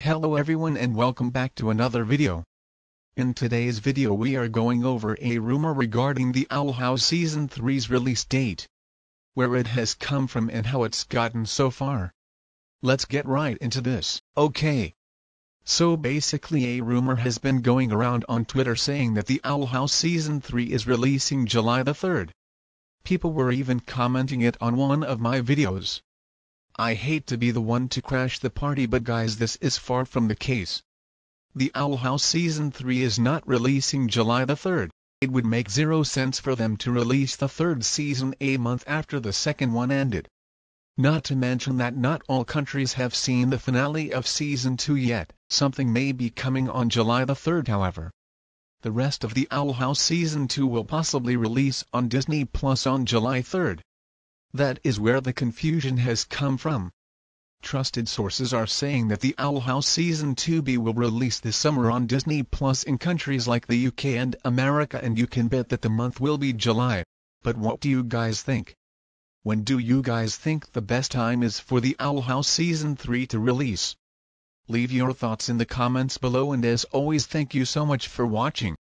Hello everyone and welcome back to another video. In today's video we are going over a rumor regarding the Owl House Season 3's release date, where it has come from and how it's gotten so far. Let's get right into this. Okay. So basically a rumor has been going around on Twitter saying that the Owl House Season 3 is releasing July the 3rd. People were even commenting it on one of my videos. I hate to be the one to crash the party, but guys, this is far from the case. The Owl House Season 3 is not releasing July the 3rd. It would make zero sense for them to release the third season a month after the second one ended. Not to mention that not all countries have seen the finale of Season 2 yet. Something may be coming on July the 3rd however. The rest of the Owl House Season 2 will possibly release on Disney Plus on July 3rd. That is where the confusion has come from. Trusted sources are saying that the Owl House Season 2B will release this summer on Disney Plus in countries like the UK and America, and you can bet that the month will be July. But what do you guys think? When do you guys think the best time is for the Owl House Season 3 to release? Leave your thoughts in the comments below, and as always, thank you so much for watching.